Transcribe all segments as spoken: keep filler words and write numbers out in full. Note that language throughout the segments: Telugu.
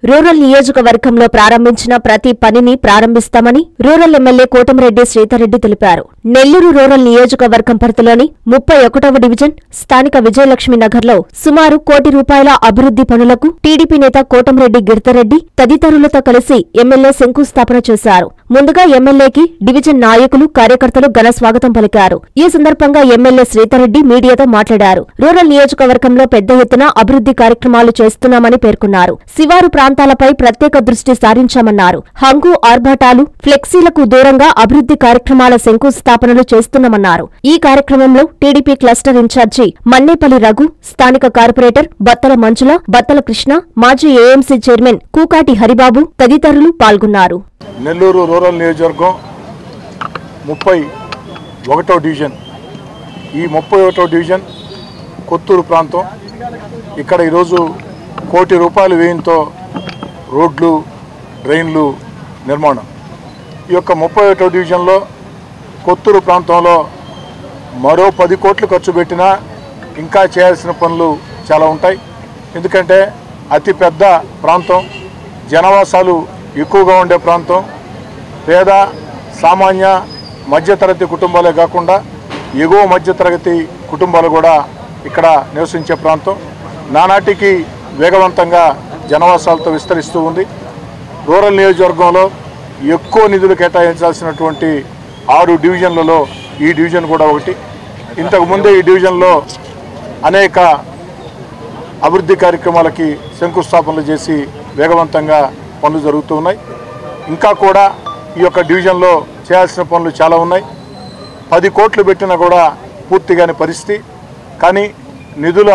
రూరల్ నియోజకవర్గంలో ప్రారంభించిన ప్రతి పనిని ప్రారంభిస్తామని రూరల్ ఎమ్మెల్యే కోటమిరెడ్డి శ్రీధర్రెడ్డి తెలిపారు. నెల్లూరు రూరల్ నియోజకవర్గం పరిధిలోని ముప్పై ఒకటవ డివిజన్ స్థానిక విజయలక్ష్మి నగర్లో సుమారు కోటి రూపాయల అభివృద్ధి పనులకు టీడీపీ నేత కోటమిరెడ్డి గిరిధర్రెడ్డి తదితరులతో కలిసి ఎమ్మెల్యే శంకుస్థాపన చేశారు. ముందుగా ఎమ్మెల్యేకి డివిజన్ నాయకులు, కార్యకర్తలు ఘన స్వాగతం పలికారు. ఈ సందర్భంగా ఎమ్మెల్యే శ్రీధర్రెడ్డి మీడియాతో మాట్లాడారు. రూరల్ నియోజకవర్గంలో పెద్ద ఎత్తున అభివృద్ధి కార్యక్రమాలు చేస్తున్నామని పేర్కొన్నారు. శివారు ప్రాంతాలపై ప్రత్యేక దృష్టి సారించామన్నారు. హంగు, ఆర్భాటాలు, ఫ్లెక్సీలకు దూరంగా అభివృద్ధి కార్యక్రమాల శంకుస్థాపనలు చేస్తున్నామన్నారు. ఈ కార్యక్రమంలో TDP cluster incharge Mannepalli Raghu, స్థానిక కార్పొరేటర్ బత్తల మంజుల, బత్తల కృష్ణ, మాజీ ఏఎంసీ చైర్మన్ కూకాటి హరిబాబు తదితరులు పాల్గొన్నారు. నెల్లూరు రూరల్ నియోజకవర్గం ముప్పై ఒకటో డివిజన్. ఈ ముప్పై ఒకటో డివిజన్ కొత్తూరు ప్రాంతం. ఇక్కడ ఈరోజు కోటి రూపాయల వ్యయంతో రోడ్లు, డ్రైన్లు నిర్మాణం. ఈ యొక్క ముప్పై ఒకటో డివిజన్లో కొత్తూరు ప్రాంతంలో మరో పది కోట్లు ఖర్చు పెట్టినా ఇంకా చేయాల్సిన పనులు చాలా ఉంటాయి. ఎందుకంటే అతి పెద్ద ప్రాంతం, జనవాసాలు ఎక్కువగా ఉండే ప్రాంతం, పేద సామాన్య మధ్యతరగతి కుటుంబాలే కాకుండా ఎగువ మధ్యతరగతి కుటుంబాలు కూడా ఇక్కడ నివసించే ప్రాంతం. నానాటికి వేగవంతంగా జనవాసాలతో విస్తరిస్తూ ఉంది. రూరల్ నియోజకవర్గంలో ఎక్కువ నిధులు కేటాయించాల్సినటువంటి ఆరు డివిజన్లలో ఈ డివిజన్ కూడా ఒకటి. ఇంతకుముందే ఈ డివిజన్లో అనేక అభివృద్ధి కార్యక్రమాలకి శంకుస్థాపనలు చేసి వేగవంతంగా పనులు జరుగుతూ ఉన్నాయి. ఇంకా కూడా ఈ యొక్క డివిజన్లో చేయాల్సిన పనులు చాలా ఉన్నాయి. పది కోట్లు పెట్టినా కూడా పూర్తిగాని పరిస్థితి. కానీ నిధుల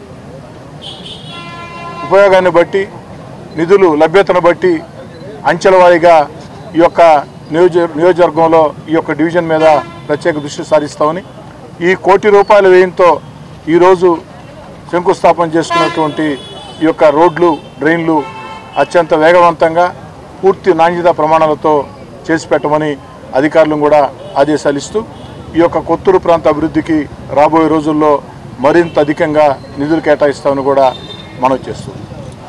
ఉపయోగాన్ని బట్టి, నిధులు లభ్యతను బట్టి అంచెల వారీగా ఈ యొక్క నియోజ నియోజకవర్గంలో ఈ యొక్క డివిజన్ మీద ప్రత్యేక దృష్టి సారిస్తామని, ఈ కోటి రూపాయల వ్యయంతో ఈరోజు శంకుస్థాపన చేసుకున్నటువంటి ఈ యొక్క రోడ్లు, డ్రైన్లు అత్యంత వేగవంతంగా పూర్తి నాణ్యత ప్రమాణాలతో చేసి పెట్టమని అధికారులను కూడా ఆదేశాలు ఇస్తూ ఈ యొక్క కొత్తూరు ప్రాంత అభివృద్ధికి రాబోయే రోజుల్లో మరింత అధికంగా నిధులు కేటాయిస్తామని కూడా మనం చేస్తున్నాం.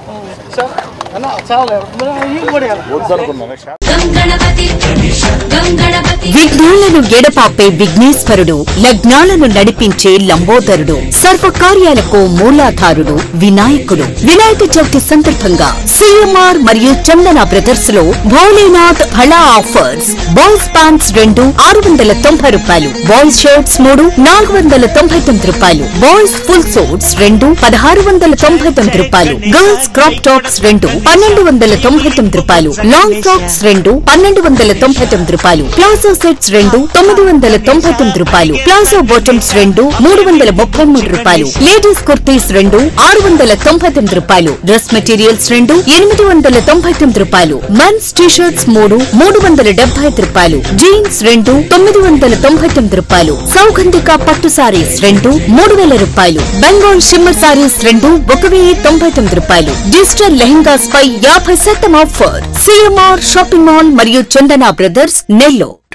విఘ్నాలను ఎడపాపే విఘ్నేశ్వరుడు, లగ్నాలను నడిపించే లంబోదరుడు, సర్వకార్యాలకు మూలాధారుడు వినాయకుడు. వినాయక చవితి సందర్భంగా సిఎంఆర్ మరియు చందన బ్రదర్స్ లో భోలేనాథ్ హళా ఆఫర్స్. బాయ్స్ ప్యాంట్స్ రెండు ఆరు వందల తొంభై రూపాయలు, బాయ్స్ షర్ట్స్ మూడు నాలుగు వందల తొంభై తొమ్మిది రూపాయలు, బాయ్స్ ఫుల్ సూట్స్ రెండు పదహారు వందల తొంభై తొమ్మిది రూపాయలు, గర్ల్స్ క్రాప్ టాప్స్ రెండు పన్నెండు వందల తొంభై తొమ్మిది రూపాయలు, లాంగ్ ఫ్రాక్స్ రెండు పన్నెండు వందల తొంభై తొమ్మిది రూపాయలు, ప్లాజో సెట్స్ రెండు తొమ్మిది వందల తొంభై తొమ్మిది రూపాయలు, ప్లాజో బాటమ్స్ రెండు మూడు వందల ముప్పై మూడు రూపాయలు, లేడీస్ కుర్తీస్ రెండు ఆరు వందల తొంభై తొమ్మిది రూపాయలు, డ్రెస్ మెటీరియల్స్ రెండు ఎనిమిది వందల తొంభై తొమ్మిది రూపాయలు, మెన్స్ టీషర్ట్స్ మూడు మూడు వందల డెబ్బై ఐదు రూపాయలు, జీన్స్ రెండు తొమ్మిది వందల తొంభై తొమ్మిది రూపాయలు, సౌగంధిక పట్టు సారీస్ రెండు మూడు వేల రూపాయలు, బెంగాల్ షిమ్మర్ సారీస్ రెండు ఒక వెయ్యి తొంభై తొమ్మిది రూపాయలు, డిజిటల్ లెహెంగాస్ పై యాభై శాతం ఆఫర్. సిఎంఆర్ షాపింగ్ మాల్ మరియు చందన బ్రదర్స్ నెల్లూరు.